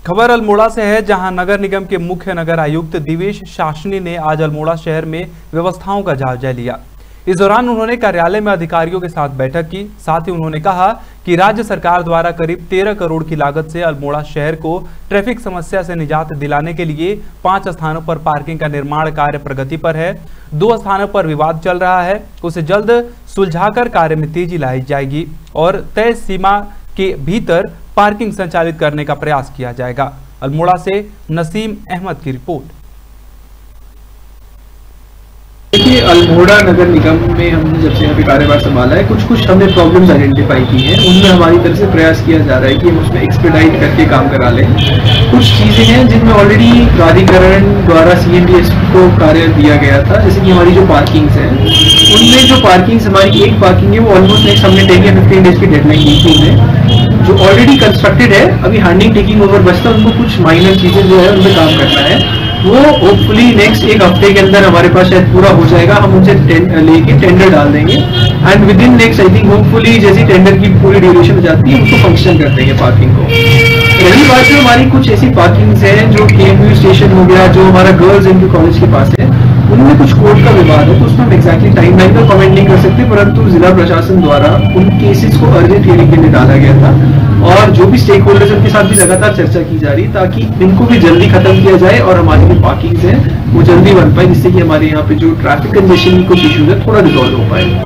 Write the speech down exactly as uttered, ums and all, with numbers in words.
खबर अल्मोड़ा से है, जहां नगर निगम के मुख्य नगर आयुक्त दिवेश शासनी ने आज अल्मोड़ा शहर में व्यवस्थाओं का जायजा लिया। इस दौरान उन्होंने कार्यालय में अधिकारियों के साथ बैठक की। साथ ही उन्होंने कहा कि राज्य सरकार द्वारा करीब तेरह करोड़ की लागत से अल्मोड़ा शहर को ट्रैफिक समस्या से निजात दिलाने के लिए पांच स्थानों पर पार्किंग का निर्माण कार्य प्रगति पर है। दो स्थानों पर विवाद चल रहा है, उसे जल्द सुलझाकर कार्य में तेजी लाई जाएगी और तय सीमा के भीतर पार्किंग संचालित करने का प्रयास किया जाएगा। अल्मोड़ा से नसीम अहमद की रिपोर्ट। देखिए, अल्मोड़ा नगर निगम में हमने जब से यहाँ पे कार्यभार संभाला है, कुछ कुछ हमने प्रॉब्लम्स आइडेंटिफाई की हैं। उनमें हमारी तरफ से प्रयास किया जा रहा है कि हम उसमें एक्सपेडाइट करके काम करा लें। कुछ चीज़ें हैं जिनमें ऑलरेडी प्राधिकरण द्वारा सीएमडीएस को कार्य दिया गया था, जैसे कि हमारी जो पार्किंग्स हैं, उनमें जो पार्किंग्स हमारी एक पार्किंग है वो ऑलमोस्ट नेक्स्ट हमने टेन या फिफ्टीन डेज की डेडलाइन दी थी उन्हें, जो ऑलरेडी कंस्ट्रक्टेड है। अभी हैंडिंग टेकिंग ओवर बचता है, उनको कुछ माइनर चीज़ें जो है उनमें काम करना है। वो होपफुली नेक्स्ट एक हफ्ते के अंदर हमारे पास शायद पूरा हो जाएगा। हम उनसे लेके टेंडर डाल देंगे and within next I think hopefully जैसी टेंडर की पूरी ड्यूरेशन हो जाती है उसको फंक्शन कर देंगे पार्किंग को। रही बात जो हमारी कुछ ऐसी पार्किंग्स हैं जो केएमयू स्टेशन हो गया, जो हमारा गर्ल्स एंड कॉलेज के पास है, उनमें कुछ कोर्ट का विवाद है, तो उसमें हम एक्जैक्टली टाइम लाइन पर कमेंट नहीं कर सकते, परंतु जिला प्रशासन द्वारा उन केसेस को अर्जेंट हियरिंग के लिए डाला गया था और जो भी स्टेक होल्डर्स उनके साथ भी लगातार चर्चा की जा रही ताकि इनको भी जल्दी खत्म किया जाए और हमारी जो पार्किंग्स हैं वो जल्दी बन पाए, जिससे कि हमारे यहाँ पे जो ट्रैफिक कंजेशन की कुछ इश्यूज है थोड़ा रिजॉल्व हो पाए।